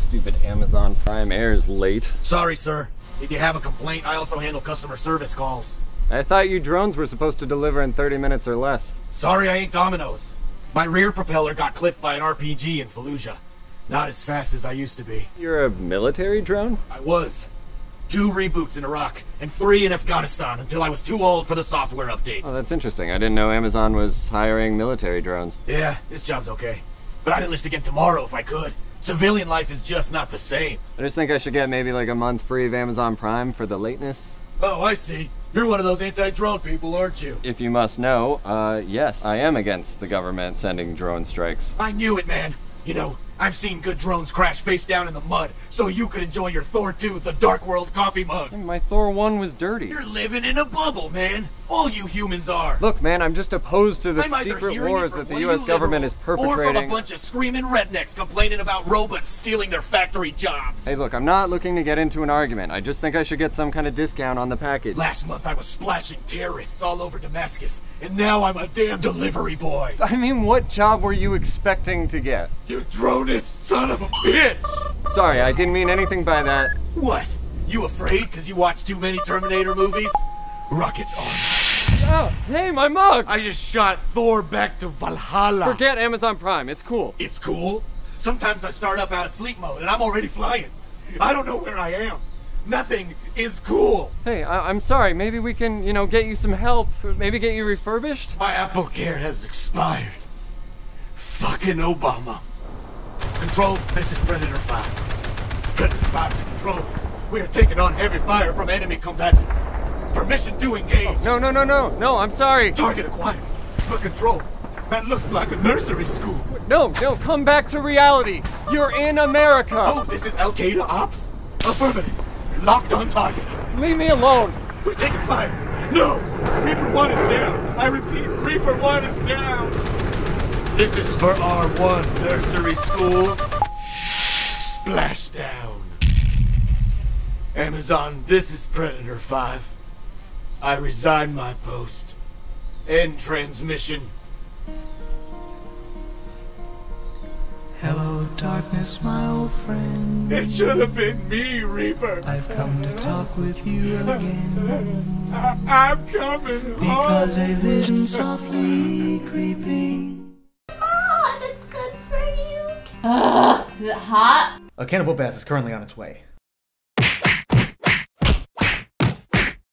Stupid Amazon Prime Air's late. Sorry, sir. If you have a complaint, I also handle customer service calls. I thought you drones were supposed to deliver in 30 minutes or less. Sorry, I ain't Domino's. My rear propeller got clipped by an RPG in Fallujah. Not as fast as I used to be. You're a military drone? I was. 2 reboots in Iraq, and 3 in Afghanistan until I was too old for the software update. Oh, that's interesting. I didn't know Amazon was hiring military drones. Yeah, this job's okay. But I'd enlist again tomorrow if I could. Civilian life is just not the same. I just think I should get maybe like a month free of Amazon Prime for the lateness. Oh, I see. You're one of those anti-drone people, aren't you? If you must know, yes, I am against the government sending drone strikes. I knew it, man. You know, I've seen good drones crash face down in the mud, so you could enjoy your Thor 2, the Dark World coffee mug. My Thor 1 was dirty. You're living in a bubble, man. All you humans are. Look, man, I'm just opposed to the secret wars that the U.S. government is perpetrating. Or from a bunch of screaming rednecks complaining about robots stealing their factory jobs. Hey, look, I'm not looking to get into an argument. I just think I should get some kind of discount on the package. Last month I was splashing terrorists all over Damascus, and now I'm a damn delivery boy. I mean, what job were you expecting to get? You dronist son of a bitch! Sorry, I didn't mean anything by that. What? You afraid because you watch too many Terminator movies? Rockets on. Oh, hey, my mug! I just shot Thor back to Valhalla. Forget Amazon Prime, it's cool. It's cool? Sometimes I start up out of sleep mode and I'm already flying. I don't know where I am. Nothing is cool. Hey, I'm sorry, maybe we can, you know, get you some help. Maybe get you refurbished? My Apple Care has expired. Fucking Obama. Control, this is Predator 5. Predator 5 to Control. We are taking on heavy fire from enemy combatants. Permission to engage. Oh, no, I'm sorry. Target acquired. But Control, that looks like a nursery school. No, come back to reality. You're in America. Oh, this is Al-Qaeda ops? Affirmative. Locked on target. Leave me alone. We're taking fire. No! Reaper 1 is down. I repeat, Reaper 1 is down. This is for R1 nursery school. Splashdown. Amazon, this is Predator 5. I resign my post. End transmission. Hello, darkness, my old friend. It should have been me, Reaper. I've come to talk with you again. I'm coming home. Because a vision softly creeping. Oh, that's good for you. Ugh, is it hot? A cannibal bass is currently on its way.